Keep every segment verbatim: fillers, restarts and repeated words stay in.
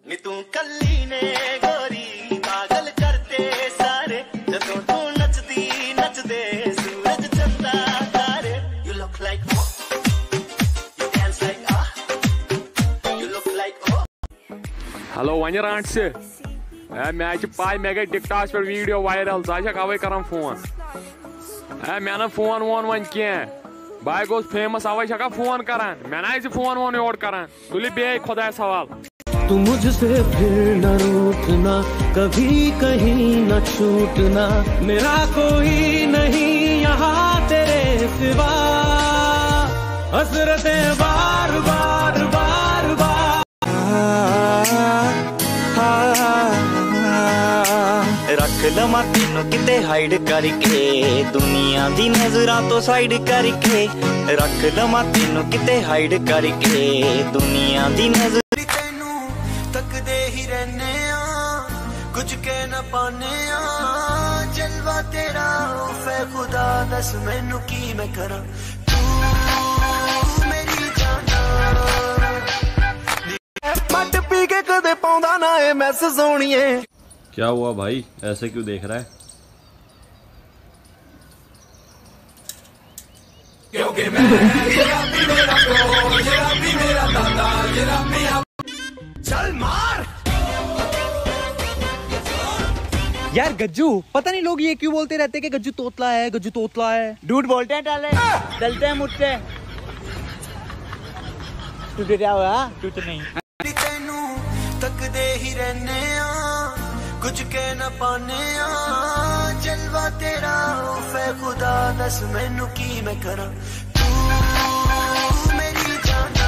नी तू कल्ली ने गोरी पागल करते सारे जदों तू नचदी नचदे सूरज चंदा तारे you look like you dance like आ you look like oh hello वन रांट से मे पाई मे गई टिकटॉक पे वीडियो वायरल ज़ा अवे कर फोन मे ना फोन वोन वन कह बाय गोस फेमस अवे फोन करान मे ना फोन वोन योर करान तुलि बे खुदा सवाल तू मुझसे फिर न रूठना कभी कहीं न छूटना मेरा कोई नहीं यहाँ तेरे सिवा हसरतें बार बार बार बार रख लवा तेनों किते हाइड करके दुनिया दी नजरां तो साइड करके रख लवा तेनों किते हाइड करके दुनिया दी नजर तेनू तकदे ही रहने आ कुछ कह न पाने आ जलवा तेरा फै खुदा दस मैनू की मैं करा तू मेरी जाना मट पी के कदे पाउंदा ना ए मैस सोणीए। क्या हुआ भाई, ऐसे क्यों देख रहा है? क्योंकि मैं मेरा प्रो, मेरा दादा, मेरा चल मार। यार गज्जू, पता नहीं लोग ये क्यों बोलते रहते कि गज्जू तोतला है, गज्जू तोतला है। झूठ बोलते हैं टाले, चलते हैं मुझसे। टूटे क्या हुआ? टूटे नहीं। तेनू तकदे ही रहने कुछ कह न पाने आ जलवा तेरा फै खुदा दस मैनू की मैं करा तू मेरी जाना।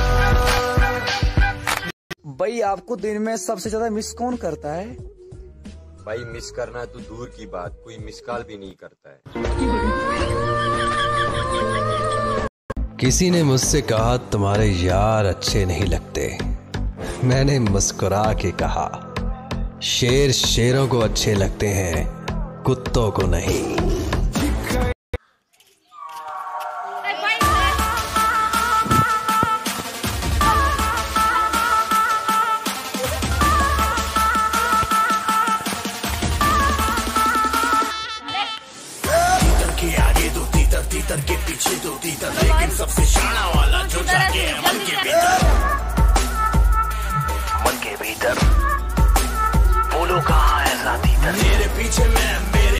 भाई आपको दिन में सबसे ज्यादा मिस कौन करता है? भाई मिस करना तो दूर की बात, कोई मिस कॉल भी नहीं करता है। किसी ने मुझसे कहा तुम्हारे यार अच्छे नहीं लगते। मैंने मुस्कुरा के कहा शेर शेरों को अच्छे लगते हैं, कुत्तों को नहीं। तीतर के आगे दो तीतर, तीतर के पीछे दो तीतर, लेकिन सबसे शाना वाला जो जाके है मन के भीतर। मन के भीतर बोलो कहाँ है साथी तेरे पीछे मैं मेरे।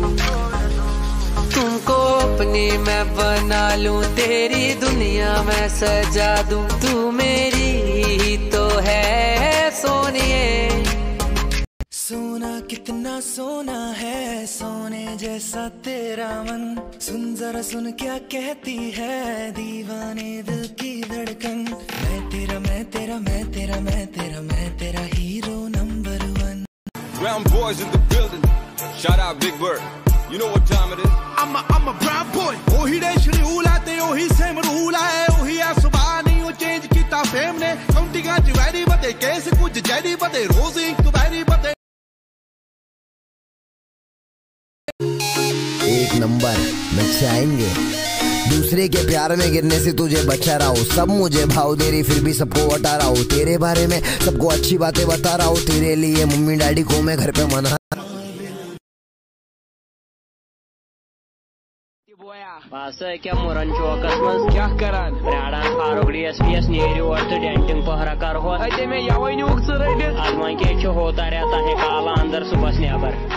तुमको अपनी मैं बना लूं, तेरी दुनिया मैं सजा दूं, तू मेरी ही तो है सोनिए। सोना कितना सोना है, सोने जैसा तेरा मन, सुन जरा सुन क्या कहती है दीवाने दिल की धड़कन। मैं तेरा मैं तेरा मैं तेरा मैं तेरा मैं तेरा hero number one. Brown boys in the building, shout out Big Bird, you know what time it is. I'm a, I'm a brown boy, ओही देश रूल है ते ओही सेम रूल है, ओही आ सुबह नहीं वो चेंज किता फेम ने, काउंटिंगा च वैरी बदे केस कुछ जैरी बदे रोज एक वैरी बदे। एक नंबर नचाएंगे, दूसरे के प्यार में गिरने से तुझे बचा रहा हूँ, सब मुझे भाव दे रही फिर भी सबको हटा रहा हूँ, तेरे बारे में सबको अच्छी बातें बता रहा हूँ, तेरे लिए मम्मी डैडी को मैं घर पे मना। पास है क्या मोरन चौकस में क्या करान राडा फारुगड़ी एसपीएस नीरी और तो डेंटिंग पहरा कर हो अते में यवई नुक सर आज मन के होता रहता है काला अंदर सुबह नेबर।